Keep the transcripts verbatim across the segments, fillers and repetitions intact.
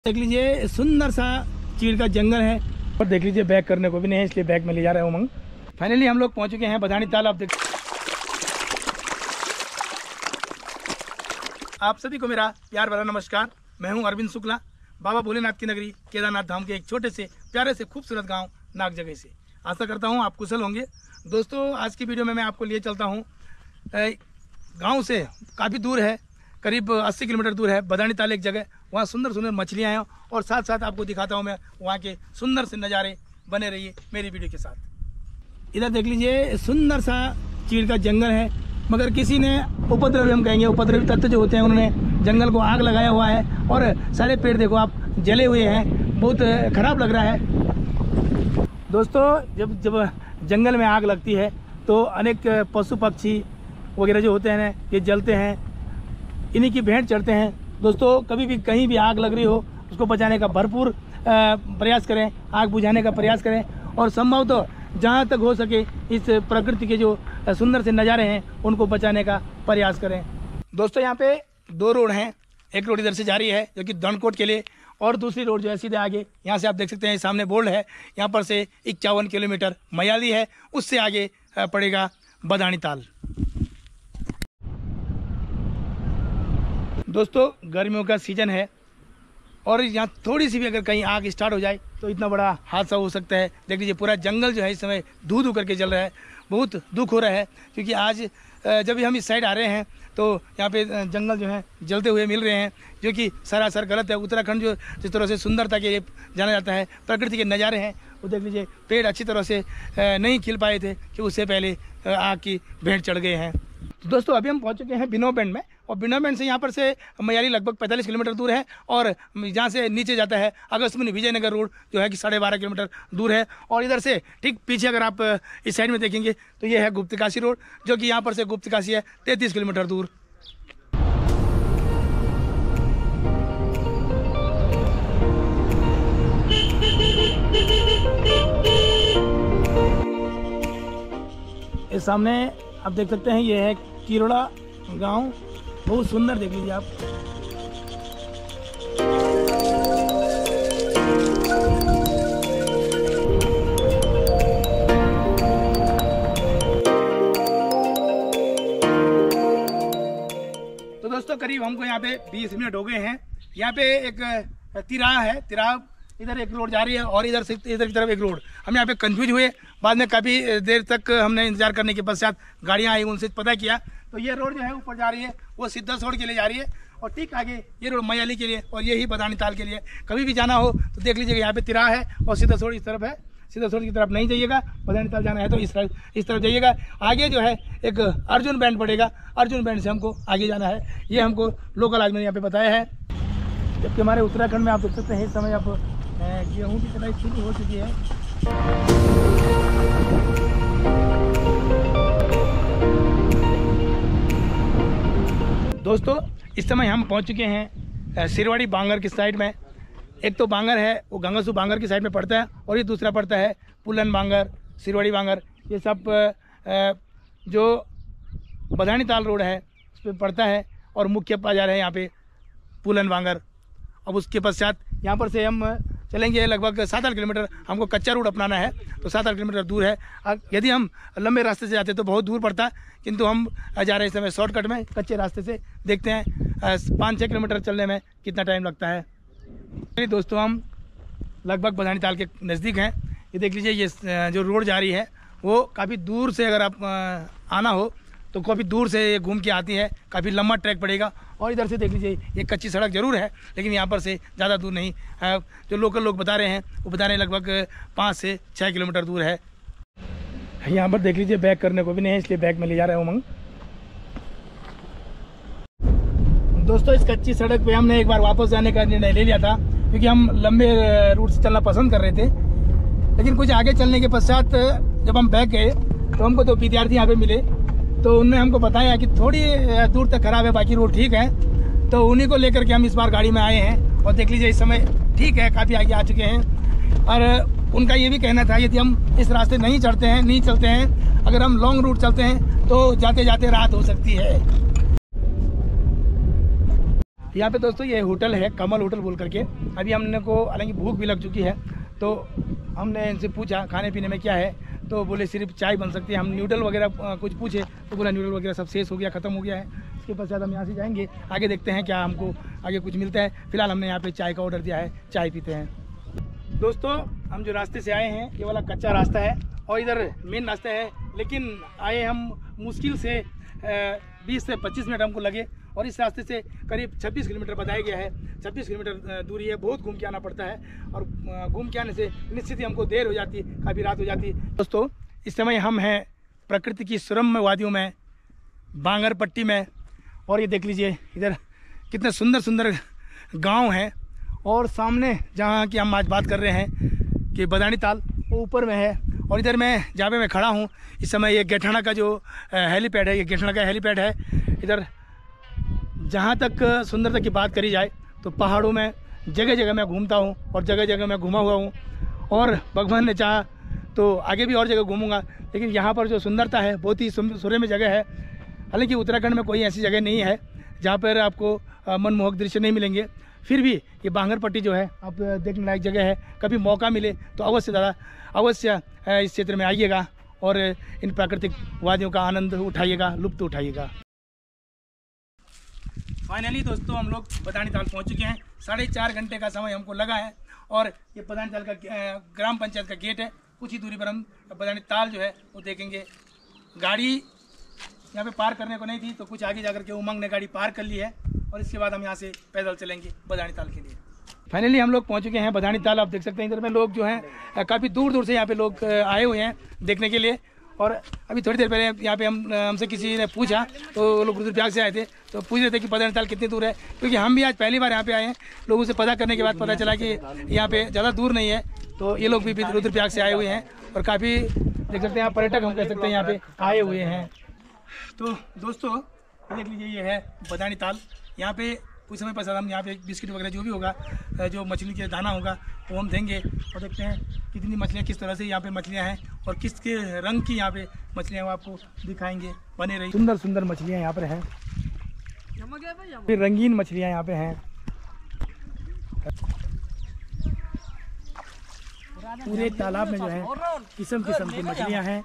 देख लीजिए सुंदर सा चीड़ का जंगल है और देख लीजिए बैग करने को भी नहीं है, इसलिए बैग में ले जा रहे हैं उमंग। फाइनली हम लोग पहुंच चुके हैं बधानी ताल। आप देख आप सभी को मेरा प्यार भरा नमस्कार। मैं हूं अरविंद शुक्ला, बाबा भोलेनाथ की नगरी केदारनाथ धाम के एक छोटे से प्यारे से खूबसूरत गांव नाग जगह से। आशा करता हूं आप कुशल होंगे। दोस्तों आज की वीडियो में मैं आपको लिए चलता हूं गांव से काफ़ी दूर है, करीब अस्सी किलोमीटर दूर है बधानी ताल एक जगह। वहाँ सुंदर सुंदर मछलियाँ हैं और साथ साथ आपको दिखाता हूँ मैं वहाँ के सुंदर से नज़ारे। बने रहिए मेरी वीडियो के साथ। इधर देख लीजिए सुंदर सा चीड़ का जंगल है, मगर किसी ने उपद्रवी, हम कहेंगे उपद्रवी तत्व जो होते हैं, उन्होंने जंगल को आग लगाया हुआ है और सारे पेड़ देखो आप जले हुए हैं, बहुत ख़राब लग रहा है। दोस्तों जब जब जंगल में आग लगती है तो अनेक पशु पक्षी वगैरह जो होते हैं ना, ये जलते हैं, इन्हीं की भेंट चढ़ते हैं। दोस्तों कभी भी कहीं भी आग लग रही हो उसको बचाने का भरपूर प्रयास करें, आग बुझाने का प्रयास करें और संभव तो जहाँ तक हो सके इस प्रकृति के जो सुंदर से नज़ारे हैं उनको बचाने का प्रयास करें। दोस्तों यहाँ पे दो रोड हैं, एक रोड इधर से जा रही है जो कि दंडकोट के लिए, और दूसरी रोड जो है सीधे आगे यहाँ से आप देख सकते हैं सामने बोर्ड है, यहाँ पर से इक्यावन किलोमीटर मयाली है, उससे आगे पड़ेगा बधानी ताल। दोस्तों गर्मियों का सीज़न है और यहाँ थोड़ी सी भी अगर कहीं आग स्टार्ट हो जाए तो इतना बड़ा हादसा हो सकता है। देख लीजिए पूरा जंगल जो है इस समय धू धू करके जल रहा है। बहुत दुख हो रहा है क्योंकि आज जब भी हम इस साइड आ रहे हैं तो यहाँ पे जंगल जो है जलते हुए मिल रहे हैं, जो कि सरासर गलत है। उत्तराखंड जो जिस तरह से सुंदरता के लिए जाना जाता है, प्रकृति के नज़ारे हैं, वो देख लीजिए पेड़ अच्छी तरह से नहीं खिल पाए थे कि उससे पहले आग की भेंट चढ़ गए हैं। तो दोस्तों अभी हम पहुंच चुके हैं बिनो बैंड में, और बिनो बैंड से यहाँ पर से मयाली लगभग पैंतालीस किलोमीटर दूर है, और जहाँ से नीचे जाता है अगस्त्यमुनि विजयनगर रोड जो है कि साढ़े बारह किलोमीटर दूर है। और इधर से ठीक पीछे अगर आप इस साइड में देखेंगे तो ये है गुप्तकाशी रोड, जो कि यहाँ पर से गुप्तकाशी है तैंतीस किलोमीटर दूर। इस सामने आप देख सकते हैं ये है किरोड़ा गांव, बहुत सुंदर, देख लीजिए आप। तो दोस्तों करीब हमको यहाँ पे बीस मिनट हो गए हैं। यहाँ पे एक तिराहा है, तिराहा इधर एक रोड जा रही है और इधर से इधर की तरफ एक रोड। हम यहाँ पे कंफ्यूज हुए, बाद में काफ़ी देर तक हमने इंतजार करने के पश्चात गाड़ियाँ आई, उनसे पता किया तो ये रोड जो है ऊपर जा रही है, वो सिद्धेश्वर के लिए जा रही है, और ठीक आगे ये रोड मयाली के लिए और यही बधानी ताल के लिए। कभी भी जाना हो तो देख लीजिएगा यहाँ पे तिराहा है और सिद्धेश्वर इस तरफ है। सिद्धेश्वर की तरफ नहीं जाइएगा, बधानी ताल जाना है तो इस तरफ इस तरफ जाइएगा। आगे जो है एक अर्जुन बैंड पड़ेगा, अर्जुन बैंड से हमको आगे जाना है, ये हमको लोकल आदमी ने यहाँ पे बताया है। जबकि हमारे उत्तराखंड में आप देख सकते हैं इस समय अब गेहूँ की कटाई शुरू हो चुकी है। दोस्तों इस समय हम पहुंच चुके हैं सिरवाड़ी बांगर की साइड में। एक तो बांगर है वो गंगासू बांगर की साइड में पड़ता है, और ये दूसरा पड़ता है पुलन बांगर, सिरवाड़ी बांगर, ये सब जो बधानी ताल रोड है उस पर पड़ता है, और मुख्य बाजार है यहाँ पे पुलन बांगर। अब उसके पश्चात यहाँ पर से हम चलेंगे लगभग सात आठ किलोमीटर, हमको कच्चा रूट अपनाना है तो सात आठ किलोमीटर दूर है। यदि हम लंबे रास्ते से जाते तो बहुत दूर पड़ता, किंतु हम जा रहे इस समय शॉर्टकट में कच्चे रास्ते से। देखते हैं पाँच छः किलोमीटर चलने में कितना टाइम लगता है। दोस्तों हम लगभग बधानी ताल के नज़दीक हैं। ये देख लीजिए ये जो रोड जा रही है वो काफ़ी दूर से, अगर आप आना हो तो काफ़ी दूर से ये घूम के आती है, काफ़ी लंबा ट्रैक पड़ेगा। और इधर से देख लीजिए ये कच्ची सड़क ज़रूर है, लेकिन यहाँ पर से ज़्यादा दूर नहीं है। जो लोकल लोग बता रहे हैं वो बता रहे हैं लगभग पाँच से छः किलोमीटर दूर है। यहाँ पर देख लीजिए बैग करने को भी नहीं है, इसलिए बैग में ले जा रहे हैं उमंग। दोस्तों इस कच्ची सड़क पे हमने एक बार वापस जाने का निर्णय ले लिया था, क्योंकि हम लंबे रूट से चलना पसंद कर रहे थे। लेकिन कुछ आगे चलने के पश्चात जब हम बैग गए तो हमको तो विद्यार्थी यहाँ पे मिले, तो उनने हमको बताया कि थोड़ी दूर तक खराब है, बाकी रोड ठीक है। तो उन्हीं को लेकर के हम इस बार गाड़ी में आए हैं, और देख लीजिए इस समय ठीक है, काफ़ी आगे आ चुके हैं। और उनका ये भी कहना था यदि हम इस रास्ते नहीं चढ़ते हैं नहीं चलते हैं अगर हम लॉन्ग रूट चलते हैं तो जाते जाते रात हो सकती है। यहाँ पे दोस्तों ये होटल है कमल होटल बोल करके। अभी हमने को हालांकि भूख भी लग चुकी है, तो हमने इनसे पूछा खाने पीने में क्या है, तो बोले सिर्फ चाय बन सकती है। हम न्यूडल वगैरह कुछ पूछे तो बोला न्यूडल वगैरह सब शेष हो गया, ख़त्म हो गया है। इसके पश्चात हम यहाँ से जाएंगे, आगे देखते हैं क्या हमको आगे कुछ मिलता है। फिलहाल हमने यहाँ पे चाय का ऑर्डर दिया है, चाय पीते हैं। दोस्तों हम जो रास्ते से आए हैं ये वाला कच्चा रास्ता है और इधर मेन रास्ता है, लेकिन आए हम मुश्किल से बीस से पच्चीस मिनट हमको लगे और इस रास्ते से करीब छब्बीस किलोमीटर बताया गया है। छब्बीस किलोमीटर दूरी है, बहुत घूम के आना पड़ता है और घूम के आने से निश्चित ही हमको देर हो जाती है, काफ़ी रात हो जाती है। दोस्तों इस समय हम हैं प्रकृति की सुरम्य वादियों में, बांगर पट्टी में, और ये देख लीजिए इधर कितने सुंदर सुंदर गांव हैं। और सामने जहां की हम आज बात कर रहे हैं कि बदानी ताल, वो ऊपर में है। और इधर मैं जहाँ पे मैं खड़ा हूँ इस समय ये गेठाना का जो हेलीपैड है, ये गेठाना का हेलीपैड है। इधर जहाँ तक सुंदरता की बात करी जाए तो पहाड़ों में जगह जगह मैं घूमता हूँ और जगह जगह मैं घूमा हुआ हूँ, और भगवान ने चाहा तो आगे भी और जगह घूमूंगा। लेकिन यहाँ पर जो सुंदरता है बहुत ही सुरम्य जगह है। हालांकि उत्तराखंड में कोई ऐसी जगह नहीं है जहाँ पर आपको मनमोहक दृश्य नहीं मिलेंगे, फिर भी ये बांगर पट्टी जो है आप देखने लायक जगह है। कभी मौका मिले तो अवश्य दादा अवश्य इस क्षेत्र में आइएगा और इन प्राकृतिक वादियों का आनंद उठाइएगा, लुत्फ उठाइएगा। फाइनली दोस्तों हम लोग बदानी ताल पहुंच चुके हैं। साढ़े चार घंटे का समय हमको लगा है और ये बदानी ताल का ग्राम पंचायत का गेट है। कुछ ही दूरी पर हम बदानी ताल जो है वो देखेंगे। गाड़ी यहाँ पे पार करने को नहीं थी, तो कुछ आगे जाकर के उमंग ने गाड़ी पार कर ली है और इसके बाद हम यहाँ से पैदल चलेंगे बदानी ताल के लिए। फाइनली हम लोग पहुँच चुके हैं बदानी ताल। आप देख सकते हैं इधर में लोग जो हैं काफ़ी दूर दूर से यहाँ पे लोग आए हुए हैं देखने के लिए। और अभी थोड़ी देर पहले यहाँ पे हम हमसे किसी ने पूछा, तो वो लोग रुद्रप्रयाग से आए थे, तो पूछ रहे थे कि बदानी ताल कितनी दूर है, क्योंकि हम भी आज पहली बार यहाँ पे आए हैं। लोगों से पता करने के बाद पता चला कि यहाँ पे ज़्यादा दूर नहीं है। तो ये लोग भी रुद्रप्रयाग से आए हुए हैं और काफ़ी देख सकते हैं आप पर्यटक हम कह सकते हैं यहाँ पे आए हुए हैं। तो दोस्तों देख लीजिए ये है बदानी ताल। यहाँ पे कुछ समय पश्चात हम यहाँ पे बिस्किट वगैरह जो भी होगा, जो मछली के दाना होगा वो हम देंगे और देखते हैं कितनी मछलियाँ, किस तरह से यहाँ पे मछलियाँ हैं और किसके रंग की यहाँ पे मछलियाँ वो आपको दिखाएंगे। बने रही सुंदर सुंदर मछलियाँ यहाँ पर हैं, फिर रंगीन मछलियाँ यहाँ पे हैं। पूरे तालाब में जो है किस्म किस्म की मछलियाँ हैं।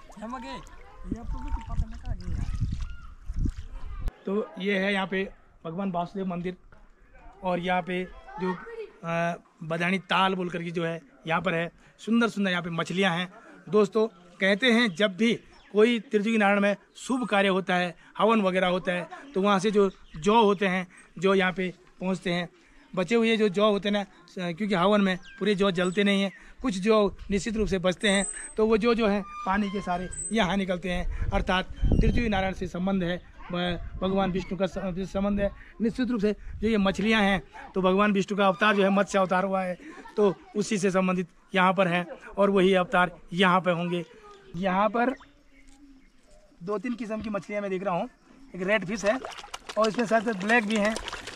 तो ये है यहाँ पे भगवान वासुदेव मंदिर और यहाँ पे जो आ, बदानी ताल बोल करके जो है यहाँ पर है। सुंदर सुंदर यहाँ पे मछलियाँ हैं। दोस्तों कहते हैं जब भी कोई त्रिजुगी नारायण में शुभ कार्य होता है, हवन वगैरह होता है, तो वहाँ से जो जौ होते हैं जो यहाँ पे पहुँचते हैं, बचे हुए जो जौ होते हैं ना, क्योंकि हवन में पूरे जौ जलते नहीं हैं, कुछ जौ निश्चित रूप से बचते हैं, तो वो जो जो है पानी के सारे यहाँ निकलते हैं। अर्थात त्रिजुगी नारायण से संबंध है, भगवान विष्णु का संबंध है निश्चित रूप से। जो ये मछलियाँ हैं तो भगवान विष्णु का अवतार जो है मत्स्य अवतार हुआ है, तो उसी से संबंधित यहाँ पर है और वही अवतार यहाँ पर होंगे। यहाँ पर दो तीन किस्म की मछलियाँ मैं देख रहा हूँ। एक रेड फिश है और इसमें साथ साथ ब्लैक भी हैं।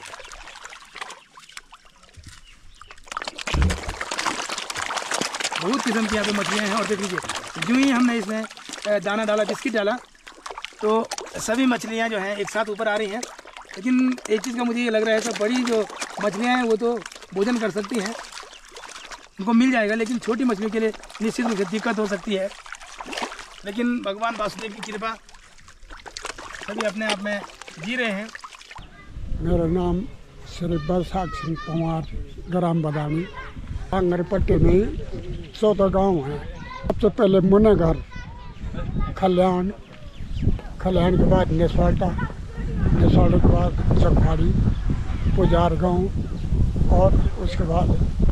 बहुत किस्म की यहाँ पे मछलियाँ हैं। और देख लीजिए जो ही हमने इसमें दाना डाला, बिस्किट डाला, तो सभी मछलियाँ जो हैं एक साथ ऊपर आ रही हैं। लेकिन एक चीज़ का मुझे ये लग रहा है कि बड़ी जो मछलियाँ हैं वो तो भोजन कर सकती हैं, उनको मिल जाएगा, लेकिन छोटी मछलियों के लिए निश्चित रूप से दिक्कत हो सकती है। लेकिन भगवान वासुदेव की कृपा, सभी अपने आप में जी रहे हैं। मेरा नाम श्री बरसात सिंह पंवार, ग्राम बदानी, बांगर पट्टी में चौदह गांव है। सबसे पहले मुनेघर, कल्याण, कल्याण के बाद नेसवाटा, नेसवाटा के बाद चकवाड़ी, पुजार गांव और उसके बाद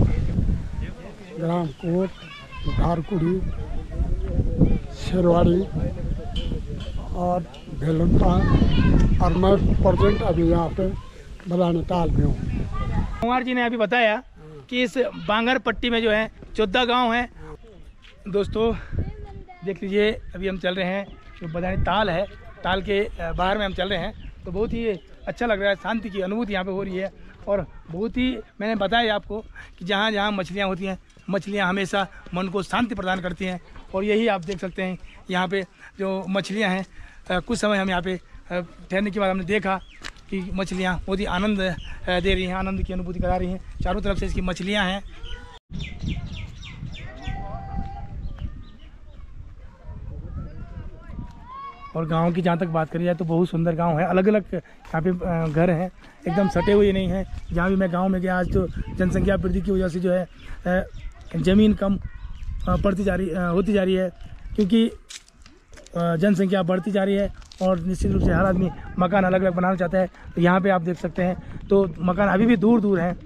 ग्राम कोट, धारकुड़ी, शेरवाड़ी और भेलुंता। और मैं प्रेजेंट अभी यहाँ पे बदानी ताल में हूँ। कुमार जी ने अभी बताया कि इस बांगर पट्टी में जो है चौदह गांव हैं। दोस्तों देख लीजिए अभी हम चल रहे हैं, जो बदानी ताल है, ताल के बाहर में हम चल रहे हैं, तो बहुत ही अच्छा लग रहा है। शांति की अनुभूति यहाँ पे हो रही है और बहुत ही, मैंने बताया आपको कि जहाँ जहाँ मछलियाँ होती हैं, मछलियाँ हमेशा मन को शांति प्रदान करती हैं। और यही आप देख सकते हैं यहाँ पे जो मछलियाँ हैं, कुछ समय हम यहाँ पे ठहरने के बाद हमने देखा की मछलियाँ बहुत ही आनंद दे रही हैं, आनंद की अनुभूति करा रही हैं। चारों तरफ से इसकी मछलियाँ हैं। और गांव की जहाँ तक बात करी जाए तो बहुत सुंदर गांव है। अलग अलग यहाँ पे घर हैं, एकदम सटे हुए नहीं हैं। जहाँ भी मैं गांव में गया आज तो जनसंख्या वृद्धि की वजह से जो है ज़मीन कम पड़ती जा रही होती जा रही है, क्योंकि जनसंख्या बढ़ती जा रही है और निश्चित रूप से हर आदमी मकान अलग अलग बनाना चाहता है। तो यहाँ पे आप देख सकते हैं तो मकान अभी भी दूर दूर हैं।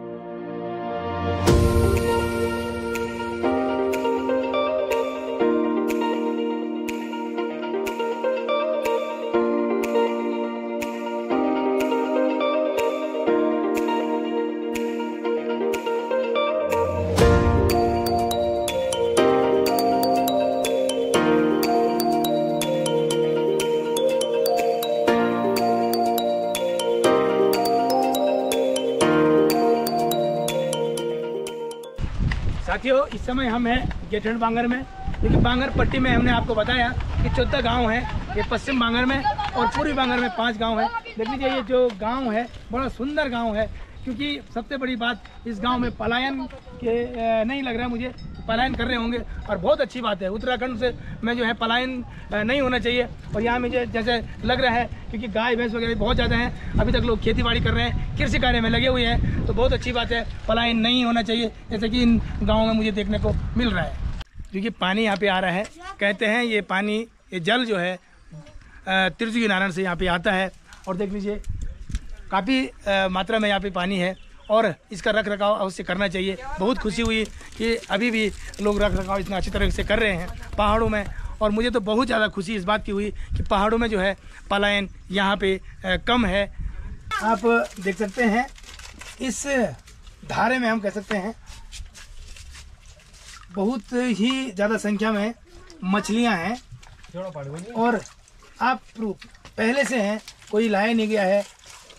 साथियों, इस समय हम हैं गेठन बांगर में, क्योंकि बांगर पट्टी में हमने आपको बताया कि चौदह गांव है। ये पश्चिम बांगर में और पूर्वी बांगर में पांच गांव है। देख लीजिए ये जो गांव है बड़ा सुंदर गांव है, क्योंकि सबसे बड़ी बात इस गांव में पलायन के नहीं लग रहा है मुझे, पलायन कर रहे होंगे और बहुत अच्छी बात है। उत्तराखंड से में जो है पलायन नहीं होना चाहिए और यहाँ मुझे जैसे लग रहा है, क्योंकि गाय भैंस वगैरह बहुत ज़्यादा हैं, अभी तक लोग खेती बाड़ी कर रहे हैं, कृषि कार्य में लगे हुए हैं, तो बहुत अच्छी बात है। पलायन नहीं होना चाहिए जैसे कि इन गाँवों में मुझे देखने को मिल रहा है। क्योंकि पानी यहाँ पे आ रहा है, कहते हैं ये पानी ये जल जो है त्रिजुगी नारायण से यहाँ पे आता है। और देख लीजिए काफ़ी मात्रा में यहाँ पे पानी है और इसका रख रखाव अवश्य करना चाहिए। बहुत खुशी हुई कि अभी भी लोग रख रखाव इतना अच्छी तरह से कर रहे हैं पहाड़ों में। और मुझे तो बहुत ज़्यादा खुशी इस बात की हुई कि पहाड़ों में जो है पलायन यहाँ पे कम है। आप देख सकते हैं इस धारे में हम कह सकते हैं बहुत ही ज़्यादा संख्या में मछलियाँ हैं और आप प्रूफ पहले से हैं, कोई लाया नहीं गया है।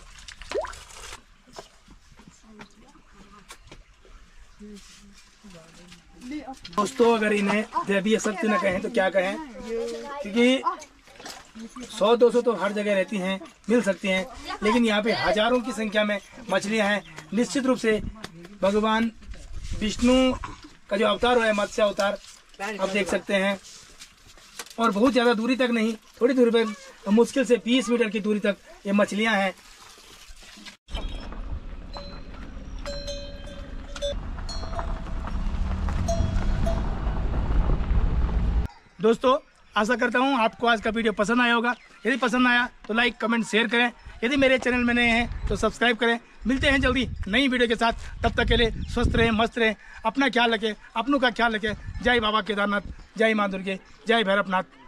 दोस्तों, अगर इन्हें दैवीय शक्ति न कहें तो क्या कहें, क्योंकि सौ दो सौ तो हर जगह रहती हैं, मिल सकती हैं, लेकिन यहाँ पे हजारों की संख्या में मछलियाँ हैं। निश्चित रूप से भगवान विष्णु का जो अवतार हुआ है, मत्स्य अवतार, आप देख सकते हैं। और बहुत ज़्यादा दूरी तक नहीं, थोड़ी दूरी पर मुश्किल से बीस मीटर की दूरी तक ये मछलियाँ हैं। दोस्तों, आशा करता हूँ आपको आज का वीडियो पसंद आया होगा। यदि पसंद आया तो लाइक कमेंट शेयर करें। यदि मेरे चैनल में नए हैं तो सब्सक्राइब करें। मिलते हैं जल्दी नई वीडियो के साथ, तब तक के लिए स्वस्थ रहें, मस्त रहें, अपना ख्याल रखें, अपनों का ख्याल रखें। जय बाबा केदारनाथ, जय माँ दुर्गे, जय भैरवनाथ।